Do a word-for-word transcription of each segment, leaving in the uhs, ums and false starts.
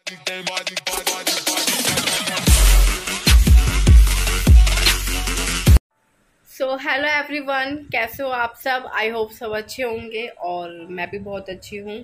So hello everyone, कैसे हो आप सब। आई होप सब अच्छे होंगे और मैं भी बहुत अच्छी हूँ।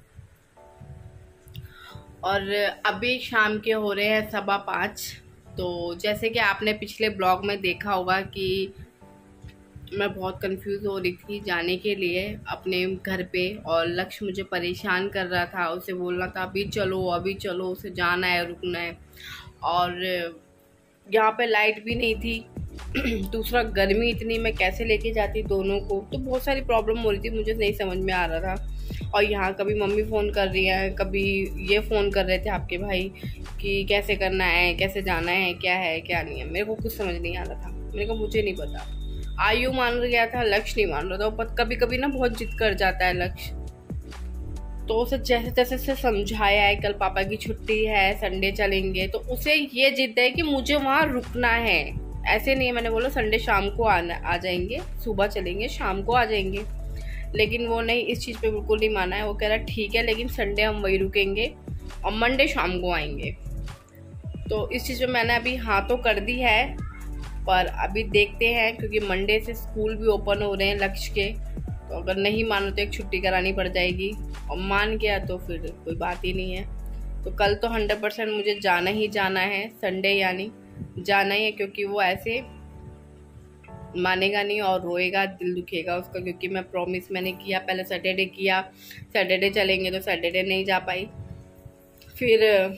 और अभी शाम के हो रहे हैं सवा पाँच। तो जैसे कि आपने पिछले ब्लॉग में देखा होगा कि मैं बहुत कंफ्यूज हो रही थी जाने के लिए अपने घर पे, और लक्ष्य मुझे परेशान कर रहा था। उसे बोलना था अभी चलो अभी चलो, उसे जाना है रुकना है। और यहाँ पे लाइट भी नहीं थी दूसरा गर्मी इतनी, मैं कैसे लेके जाती दोनों को। तो बहुत सारी प्रॉब्लम हो रही थी, मुझे नहीं समझ में आ रहा था। और यहाँ कभी मम्मी फ़ोन कर रही है, कभी ये फ़ोन कर रहे थे आपके भाई कि कैसे करना है, कैसे जाना है, क्या है क्या नहीं है। मेरे को कुछ समझ नहीं आ रहा था। मेरे को मुझे नहीं पता। आयु मान गया था, लक्ष्य नहीं मान रहा था। कभी कभी ना बहुत जिद कर जाता है लक्ष्य। तो उसे जैसे तैसे से समझाया है, कल पापा की छुट्टी है, संडे चलेंगे। तो उसे ये जिद है कि मुझे वहाँ रुकना है। ऐसे नहीं है, मैंने बोला संडे शाम को आना आ जाएंगे, सुबह चलेंगे शाम को आ जाएंगे। लेकिन वो नहीं, इस चीज़ पे बिल्कुल नहीं माना है। वो कह रहा ठीक है लेकिन संडे हम वही रुकेंगे और मंडे शाम को आएंगे। तो इस चीज़ पे मैंने अभी हाँ तो कर दी है, पर अभी देखते हैं क्योंकि मंडे से स्कूल भी ओपन हो रहे हैं लक्ष्य के। तो अगर नहीं मानो तो एक छुट्टी करानी पड़ जाएगी, और मान गया तो फिर कोई बात ही नहीं है। तो कल तो हंड्रेड परसेंट मुझे जाना ही जाना है, संडे यानी जाना ही है। क्योंकि वो ऐसे मानेगा नहीं और रोएगा, दिल दुखेगा उसका। क्योंकि मैं प्रॉमिस मैंने किया, पहले सैटरडे किया, सैटरडे चलेंगे तो सैटरडे नहीं जा पाई, फिर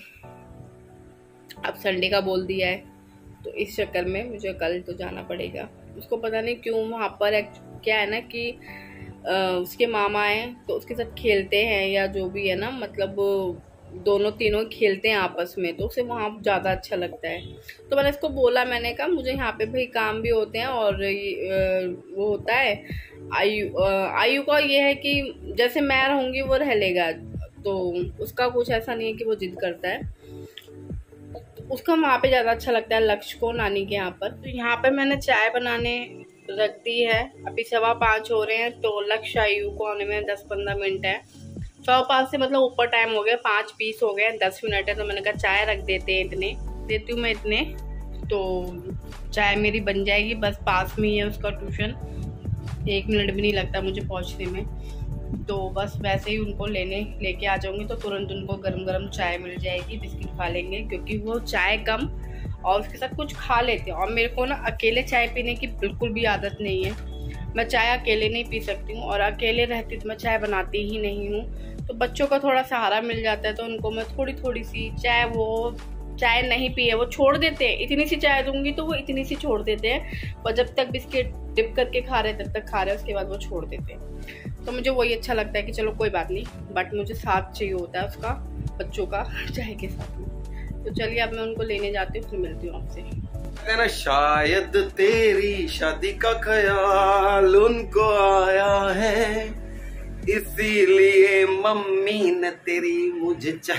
अब संडे का बोल दिया है। तो इस चक्कर में मुझे कल तो जाना पड़ेगा। उसको पता नहीं क्यों वहाँ पर क्या है ना कि आ, उसके मामा हैं तो उसके साथ खेलते हैं या जो भी है ना, मतलब दोनों तीनों खेलते हैं आपस में, तो उसे वहाँ ज़्यादा अच्छा लगता है। तो मैंने इसको बोला, मैंने कहा मुझे यहाँ पे भाई काम भी होते हैं और वो होता है आयु आयु का ये है कि जैसे मैं रहूँगी वो रह लेगा। तो उसका कुछ ऐसा नहीं है कि वो जिद करता है, उसका वहाँ पे ज़्यादा अच्छा लगता है लक्ष्य को, नानी के यहाँ पर। तो यहाँ पे मैंने चाय बनाने रख दी है। अभी सवा पाँच हो रहे हैं, तो लक्ष्य आयु को आने में दस पंद्रह मिनट है। सवा पाँच से मतलब ऊपर टाइम हो गया, पाँच बीस हो गए, दस मिनट है। तो मैंने कहा चाय रख देते हैं, इतने देती हूँ मैं इतने, तो चाय मेरी बन जाएगी। बस पास में ही है उसका ट्यूशन, एक मिनट भी नहीं लगता मुझे पहुँचने में। तो बस वैसे ही उनको लेने लेके आ जाऊंगी, तो तुरंत उनको गरम गरम चाय मिल जाएगी, बिस्किट खा लेंगे। क्योंकि वो चाय कम और उसके साथ कुछ खा लेते हैं। और मेरे को ना अकेले चाय पीने की बिल्कुल भी आदत नहीं है। मैं चाय अकेले नहीं पी सकती हूँ, और अकेले रहती तो मैं चाय बनाती ही नहीं हूँ। तो बच्चों का थोड़ा सहारा मिल जाता है, तो उनको मैं थोड़ी थोड़ी सी चाय, वो चाय नहीं पिए वो छोड़ देते हैं। इतनी सी चाय दूंगी तो वो इतनी सी छोड़ देते हैं, और जब तक बिस्किट डिप करके खा रहे तब तक खा रहे, उसके बाद वो छोड़ देते हैं। तो मुझे वही अच्छा लगता है कि चलो कोई बात नहीं, बट मुझे साथ चाहिए होता है उसका, बच्चों का चाय के साथ में। तो चलिए अब मैं उनको लेने जाती हूँ, फिर मिलती हूँ आपसे। ना शायद तेरी शादी का ख्याल उनको आया है, इसीलिए मम्मी ने तेरी मुझे चाय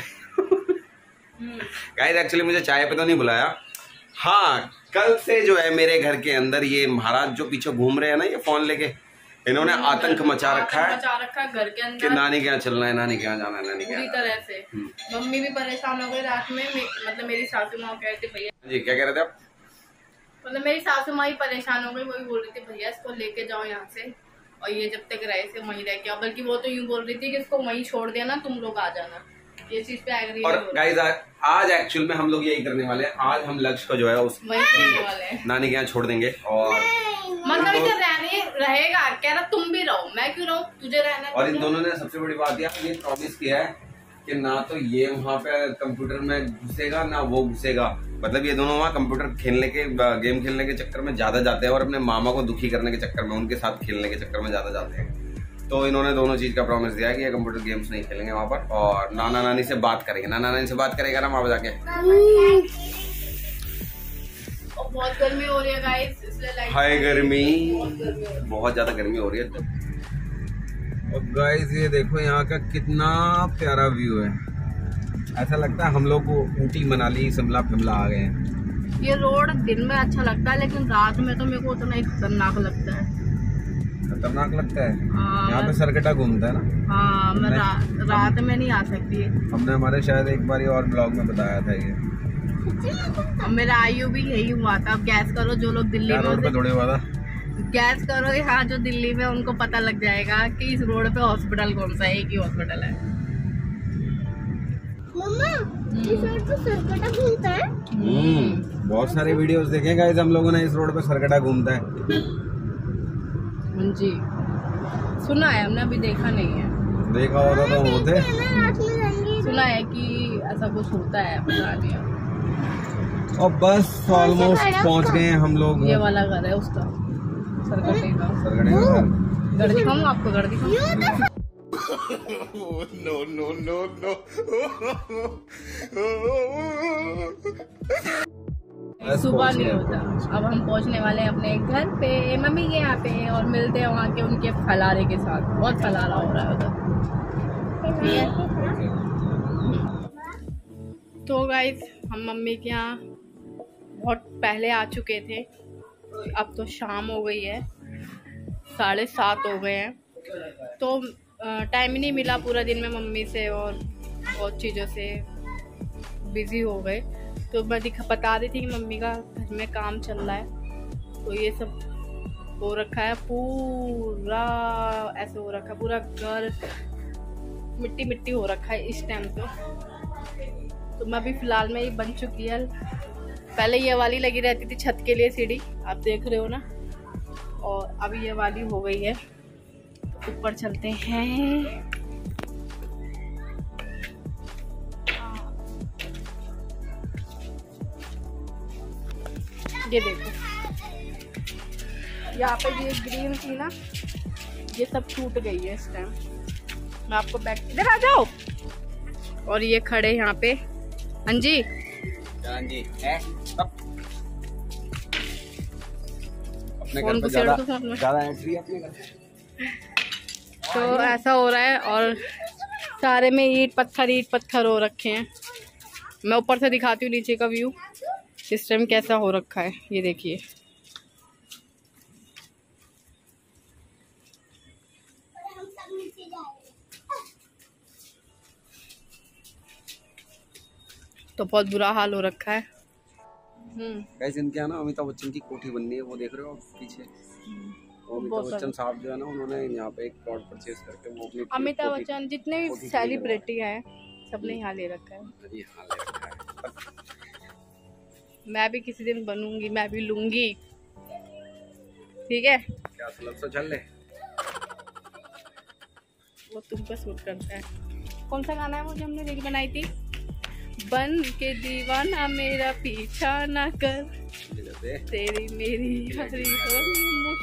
गाइस एक्चुअली मुझे चाय पे तो नहीं बुलाया। हाँ, कल से जो है मेरे घर के अंदर ये महाराज जो पीछे घूम रहे हैं ना, ये फोन लेके, इन्होंने आतंक मचा रखा है, मचा रखा है घर के अंदर कि नानी के यहाँ चलना है, नानी के यहाँ जाना है, नानी के यहाँ। पूरी तरह से मम्मी भी परेशान हो गई रात में। मतलब मेरी सासू माँ कह रही थी भैया जी, क्या कह रहे थे आप? मतलब मेरी सासू माँ ही परेशान हो गई, वही बोल रही थी भैया इसको लेके जाओ यहाँ से, और ये जब तक रहे से वहीं रह के। बल्कि वो तो यूँ बोल रही थी कि इसको वहीं छोड़ देना, तुम लोग आ जाना। ये चीज पे एग्री। और गाइस आज एक्चुअल में हम लोग यही करने वाले हैं। आज हम लक्ष्य को जो है उस नानी के यहाँ छोड़ देंगे। और मतलब इधर रहने रहेगा, कह रहा तुम भी रहो, मैं क्यों रहूं, तुझे रहना। और इन दोनों ने सबसे बड़ी बात ये प्रॉमिस किया है कि ना तो ये वहाँ पे कंप्यूटर में घुसेगा ना वो घुसेगा। मतलब ये दोनों वहाँ कंप्यूटर खेलने के, गेम खेलने के चक्कर में ज्यादा जाते हैं, और अपने मामा को दुखी करने के चक्कर में, उनके साथ खेलने के चक्कर में ज्यादा जाते हैं। तो इन्होंने दोनों चीज का प्रॉमिस दिया है कि ये कंप्यूटर गेम्स नहीं खेलेंगे वहाँ पर, और नाना नानी से बात करेंगे। नाना नानी से बात करेगा ना वहाँ पर जाके। और बहुत गर्मी हो रही है गाइस, इसलिए लाइट हाय गर्मी, बहुत ज्यादा गर्मी हो रही है। और गाइस ये देखो यहाँ का कितना प्यारा व्यू है, ऐसा लगता है हम लोग को ऊटी मनाली शिमला फिमला आ गए हैं। ये रोड दिन में अच्छा लगता है, लेकिन रात में तो मेरे को उतना ही खतरनाक लगता है। खतरनाक लगता है। हाँ, यहाँ पे सरकटा घूमता है ना। हाँ, मैं रा, रात में नहीं आ सकती है। हमने हमारे शायद एक बार और ब्लॉग में बताया था ये। अब मेरा आयु भी यही हुआ था। अब गैस करो जो लोग दिल्ली में रोड पे थोड़े हुआ था। गैस करो यहाँ जो दिल्ली में, उनको पता लग जाएगा कि इस रोड पे हॉस्पिटल कौन सा है। एक ही हॉस्पिटल है। मम्मा, इस रोड पे सरकटा घूमता है। हम्म, बहुत सारे वीडियोस देखे गाइस हम लोगों ने, इस रोड पे सरकटा घूमता है। जी, सुना है, हमने अभी देखा नहीं है। देखा होता तो होते। सुना है कि ऐसा कुछ होता है, पता नहीं। और बस ऑलमोस्ट पहुंच गए हैं हम लोग। ये वाला घर है उसका, सरकटे का। सरकटे का घर। घर दिखाऊं आपको? घर दिखाऊं? No no no no. सुबह नहीं होता। अब हम पहुंचने वाले हैं अपने घर पे, मम्मी के यहाँ पे, और मिलते हैं वहाँ के उनके फलारे के साथ। बहुत फलारा हो रहा है उधर। तो गाइस, हम मम्मी के यहाँ बहुत पहले आ चुके थे। अब तो शाम हो गई है, साढ़े सात हो गए हैं। तो टाइम ही नहीं मिला पूरा दिन में मम्मी से, और बहुत चीज़ों से बिज़ी हो गए। तो मैं दिखा बता रही थी कि मम्मी का घर में काम चल रहा है। तो ये सब हो रखा है, पूरा ऐसे हो रखा है, पूरा घर मिट्टी मिट्टी हो रखा है इस टाइम तो। तो मैं अभी फ़िलहाल में ये बन चुकी है। पहले ये वाली लगी रहती थी छत के लिए सीढ़ी, आप देख रहे हो ना, और अभी ये वाली हो गई है। ऊपर चलते हैं। ये देखो, यहाँ पे ये ग्रीन थी ना, ये सब टूट गई है इस टाइम। मैं आपको बैक इधर आ जाओ। और ये खड़े यहाँ पे। हाँ जी, हाँ जी है। फोन को शेयर तो ज़्यादा एंट्री अपने घर। तो ऐसा हो रहा है, और सारे में ईंट पत्थर ईंट पत्थर हो रखे हैं। मैं ऊपर से दिखाती हूँ नीचे का व्यू इस टाइम कैसा हो रखा है। ये देखिए, तो बहुत बुरा हाल हो रखा है। हम्म, गाइस इनके यहाँ ना अमिताभ बच्चन की कोठी बननी है, वो देख रहे हो पीछे। अमिताभ बच्चन साहब जो है ना, उन्होंने यहाँ पे एक प्लॉट परचेज करके वो अपनी अमिताभ बच्चन जितने भी सेलिब्रिटी हैं सबने यहाँ ले रखा है। यहाँ ले रखा है। मैं भी किसी दिन बनूंगी, मैं भी लूंगी। ठीक है, क्या तो चल ले। वो तुम पे सूट करता है। कौन सा गाना है वो जो हमने रील बनाई थी? बन के दीवाना मेरा पीछा ना कर, तेरी मेरी हरी हो